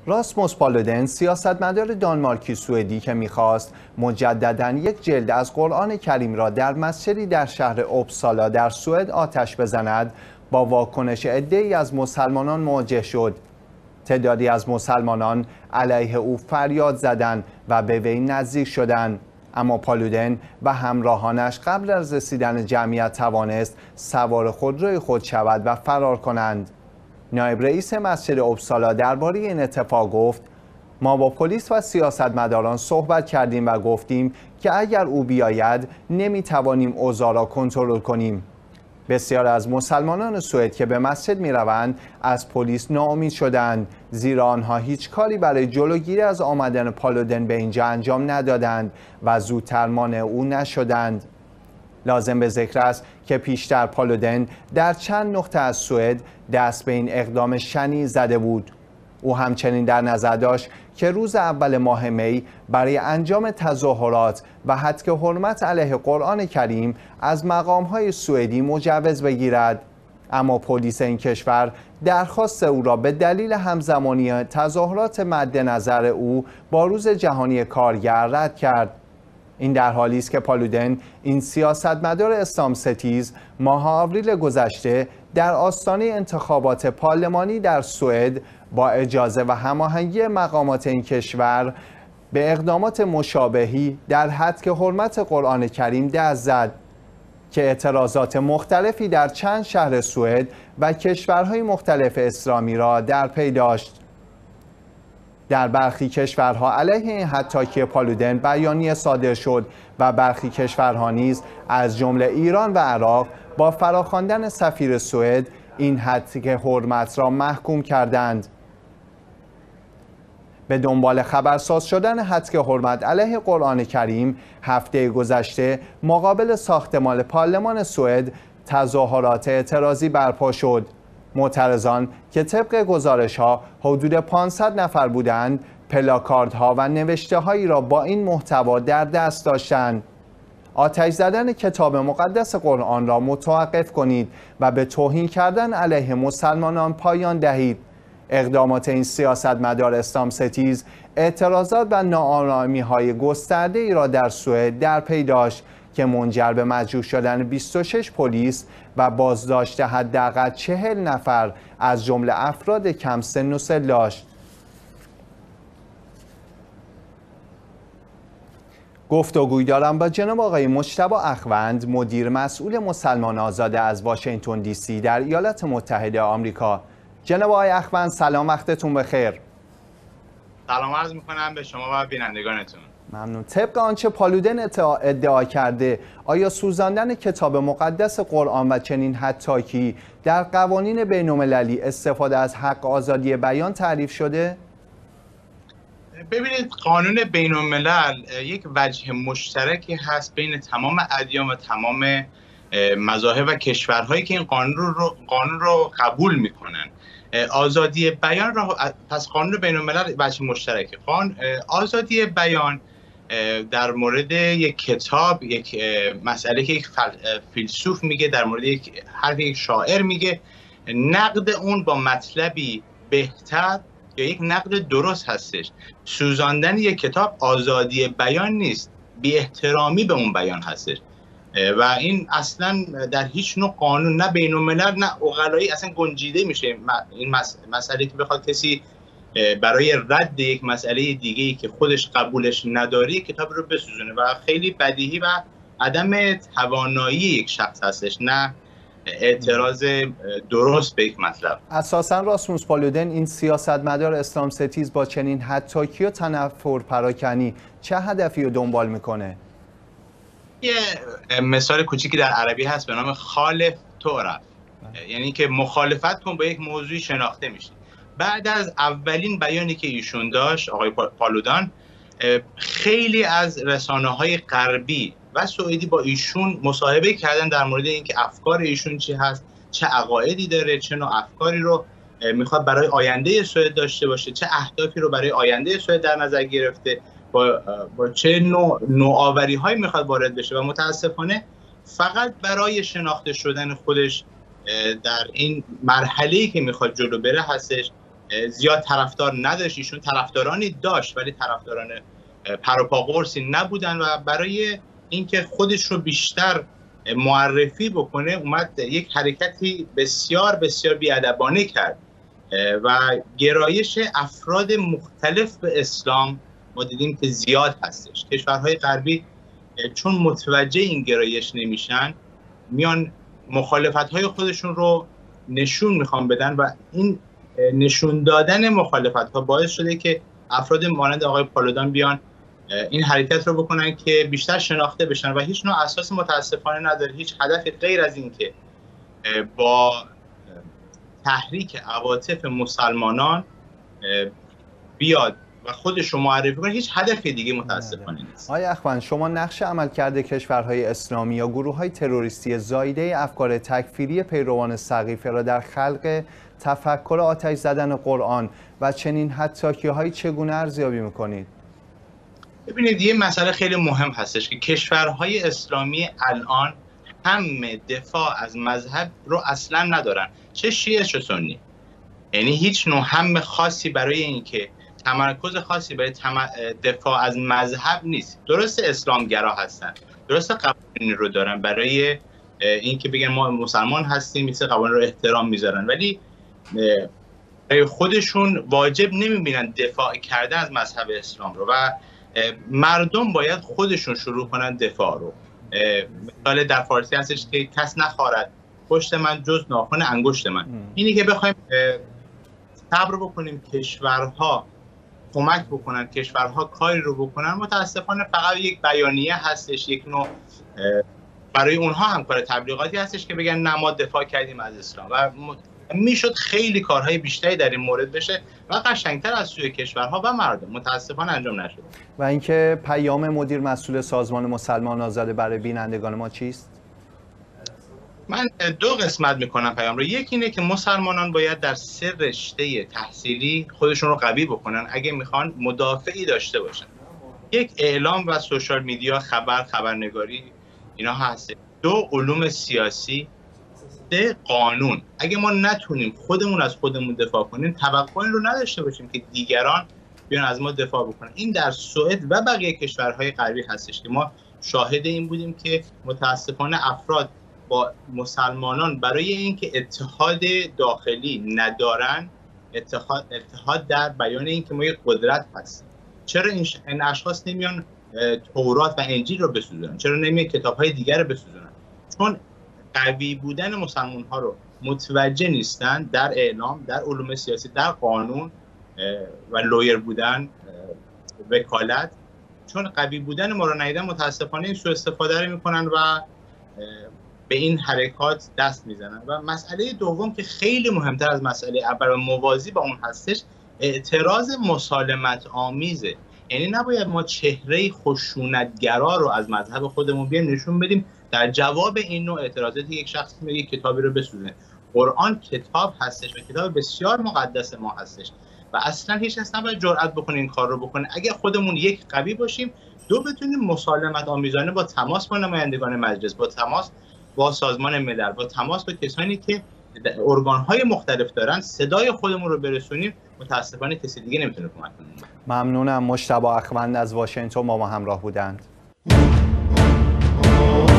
راسموس پالودن، سیاستمدار دانمارکی سوئدی که می‌خواست مجدداً یک جلد از قرآن کریم را در مسجدی در شهر اوبسالا در سوئد آتش بزند، با واکنش عده‌ای از مسلمانان مواجه شد. تعدادی از مسلمانان علیه او فریاد زدند و به وی نزدیک شدند، اما پالودن و همراهانش قبل از رسیدن جمعیت توانست سوار خودروی خود شود و فرار کنند. نایب رئیس مسجد اوبسالا درباره این اتفاق گفت: ما با پلیس و سیاستمداران صحبت کردیم و گفتیم که اگر او بیاید نمیتوانیم اوضاع را کنترل کنیم. بسیار از مسلمانان سوئد که به مسجد میروند از پلیس ناامید شدند، زیرا آنها هیچ کاری برای جلوگیری از آمدن پالودن به اینجا انجام ندادند و زودتر مانع او نشدند. لازم به ذکر است که پیشتر پالودن در چند نقطه از سوئد دست به این اقدام شنیع زده بود. او همچنین در نظر داشت که روز اول ماه می برای انجام تظاهرات و هتک حرمت علیه قرآن کریم از مقام‌های سوئدی مجوز بگیرد، اما پلیس این کشور درخواست او را به دلیل همزمانی تظاهرات مد نظر او با روز جهانی کارگر رد کرد. این در حالی است که پالودن، این سیاستمدار اسلام ستیز، ماه آوریل گذشته در آستانه انتخابات پارلمانی در سوئد با اجازه و هماهنگی مقامات این کشور به اقدامات مشابهی در هتک حرمت قرآن کریم دست زد که اعتراضات مختلفی در چند شهر سوئد و کشورهای مختلف اسلامی را در پی داشت. در برخی کشورها علیه این هتاکی پالودن بیانیه صادر شد و برخی کشورها نیز از جمله ایران و عراق با فراخواندن سفیر سوئد این هتک حرمت را محکوم کردند. به دنبال خبرساز شدن هتک حرمت علیه قرآن کریم، هفته گذشته مقابل ساختمان پارلمان سوئد تظاهرات اعتراضی برپا شد. معترضان که طبق گزارش‌ها حدود 500 نفر بودند، پلاکاردها و نوشته‌هایی را با این محتوا در دست داشتند: آتش زدن کتاب مقدس قرآن را متوقف کنید و به توهین کردن علیه مسلمانان پایان دهید. اقدامات این سیاستمدار اسلام ستیز اعتراضات و ناآرامی‌های گسترده‌ای را در سوئد در پی داشت که منجر به مجروح شدن 26 پلیس و بازداشت حداقل 40 نفر از جمله افراد کم سن و سال داشت. گفتگوی دارم با جناب آقای مجتبی اخوند، مدیر مسئول مسلمان آزاد از واشنگتن دی سی در ایالات متحده آمریکا. جناب آقای اخوند سلام، وقتتون بخیر. سلام عرض میکنم به شما و بینندگانتون. ممنون. طبق آنچه پالودن ادعا کرده، آیا سوزاندن کتاب مقدس قرآن و چنین هتاکی در قوانین بین‌المللی استفاده از حق آزادی بیان تعریف شده؟ ببینید، قانون بین‌الملل یک وجه مشترکی هست بین تمام ادیان و تمام مذاهب و کشورهایی که این قانون رو قبول میکنن. آزادی بیان را پس قانون بین‌الملل وجه مشترکه. آزادی بیان در مورد یک کتاب، یک مسئله که یک فیلسوف میگه، در مورد یک شاعر میگه، نقد اون با مطلبی بهتر یا یک نقد درست هستش. سوزاندن یک کتاب آزادی بیان نیست، بی احترامی به اون بیان هستش و این اصلا در هیچ نوع قانون، نه بین‌الملل نه عقلایی، اصلا گنجیده میشه این مسئله که بخواد کسی برای رد یک مسئله دیگه‌ای که خودش قبولش نداره کتاب رو بسوزونه و خیلی بدیهی و عدم توانایی یک شخص هستش، نه اعتراض درست به یک مطلب. اساساً راسموس پالودن، این سیاستمدار اسلام ستیز، با چنین هتاکی و تنفر پراکنی چه هدفی رو دنبال میکنه؟ یه مثال کوچیکی در عربی هست به نام خالف تعرف، یعنی که مخالفت کن با یک موضوعی شناخته میشی. بعد از اولین بیانی که ایشون داشت، آقای پالودان، خیلی از رسانه‌های غربی و سوئدی با ایشون مصاحبه کردن در مورد اینکه افکار ایشون چی هست، چه عقایدی داره، چه نوع افکاری رو میخواد برای آینده سوئد داشته باشه، چه اهدافی رو برای آینده سوئد در نظر گرفته، با چه نوآوری‌هایی میخواد وارد بشه و متاسفانه فقط برای شناخته شدن خودش در این مرحله‌ای که میخواد جلو بره هستش زیاد طرفدار نداشت. ایشون طرفدارانی داشت ولی طرفداران پروپاقرصی نبودن و برای اینکه خودش رو بیشتر معرفی بکنه اومد یک حرکتی بسیار بسیار بی‌ادبانه کرد و گرایش افراد مختلف به اسلام ما دیدیم که زیاد هستش. کشورهای غربی چون متوجه این گرایش نمیشن میان مخالفت‌های خودشون رو نشون میخوان بدن و این نشون دادن مخالفت‌ها باعث شده که افراد مانند آقای پالودان بیان این حرکت رو بکنن که بیشتر شناخته بشن و هیچ نوع اساس متاسفانه نداره، هیچ هدفی غیر از این که با تحریک عواطف مسلمانان بیاد و خودش رو معرفی کنه. هیچ هدف دیگه متاسفانه نیست. آقای اخوان، شما نقش عملکرد کشورهای اسلامی یا گروه‌های تروریستی زایده افکار تکفیری پیروان سقیفه را در خلق تفکر آتش زدن قرآن و چنین حطاکی‌هایی چگونه ارزیابی می‌کنید؟ ببینید یه مسئله خیلی مهم هستش که کشورهای اسلامی الان هم دفاع از مذهب رو اصلا ندارن، چه شیعه چه سنی. یعنی هیچ نوع هم خاصی برای اینکه تمرکز خاصی برای دفاع از مذهب نیست. درست اسلامگرا هستن، درست قوانینی رو دارن برای اینکه بگن ما مسلمان هستیم، مثل قوانین رو احترام میذارن، ولی خودشون واجب نمیبینن دفاع کردن از مذهب اسلام رو و مردم باید خودشون شروع کنن دفاع رو. مثال در فارسی هستش که کس نخوارد پشت من جز ناخن انگشت من. اینی که بخوایم صبر بکنیم کشورها کمک بکنن، کشورها کاری رو بکنن، متاسفانه فقط یک بیانیه هستش، یک نوع برای اونها هم کار تبلیغاتی هستش که بگن نه ما دفاع کردیم از اسلام و میشد خیلی کارهای بیشتری در این مورد بشه و قشنگتر از سوی کشورها و مردم. متاسفانه انجام نشد. و اینکه پیام مدیر مسئول سازمان مسلمان آزاده برای بینندگان ما چیست؟ من دو قسمت میکنم پیام رو. یکی اینه که مسلمانان باید در سه رشته تحصیلی خودشون رو قوی بکنن اگه میخوان مدافعی داشته باشن. یک، اعلام و سوشال میدیا، خبرنگاری، اینا هست. دو، علوم سیاسی. سه، قانون. اگه ما نتونیم خودمون از خودمون دفاع کنیم، توقع این رو نداشته باشیم که دیگران بیان از ما دفاع بکنن. این در سوئد و بقیه کشورهای غربی هستش که ما شاهد این بودیم که متاسفانه افراد با مسلمانان برای اینکه اتحاد داخلی ندارن، اتحاد در بیان اینکه ما یک قدرت هستیم. چرا این اشخاص نمیان تورات و انجیل رو بسوزونن؟ چرا نمیان کتاب‌های دیگر رو بسوزونن؟ چون قوی بودن مسلمان‌ها رو متوجه نیستن در اعلام، در علوم سیاسی، در قانون و لویر بودن، وکالت. چون قوی بودن ما رو ندیدن، متاسفانه این سوء استفاده رو میکنن و به این حرکات دست میزنن. و مسئله دوم که خیلی مهمتر از مسئله اول و موازی با اون هستش، اعتراض مسالمت آمیزه. یعنی نباید ما چهره خشونتگرا رو از مذهب خودمون بیایم نشون بدیم در جواب این نوع اعتراضاتی یک شخصی میگه یک کتابی رو بسوزونه. قرآن کتاب هستش و کتاب بسیار مقدس ما هستش و اصلا هیچ کس نباید جرئت بکنه این کار رو بکنه. اگه خودمون یک، قوی باشیم، دو، بتونیم مسالمت آمیزانه با تماس با نمایندگان مجلس، با تماس با سازمان ملل، با تماس با کسانی که ارگان‌های مختلف دارن، صدای خودمون رو برسونیم. متاسفانه کسی دیگه نمیتونه کمک کنه. ممنونم. مجتبی اخوند از واشنگتن با ما همراه بودند.